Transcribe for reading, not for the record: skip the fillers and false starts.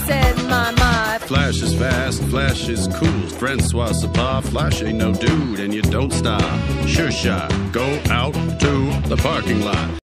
said, my. Flash is fast, Flash is cool. Francois Sapar, Flash ain't no dude, and you don't stop. Sure shot, go out to the parking lot.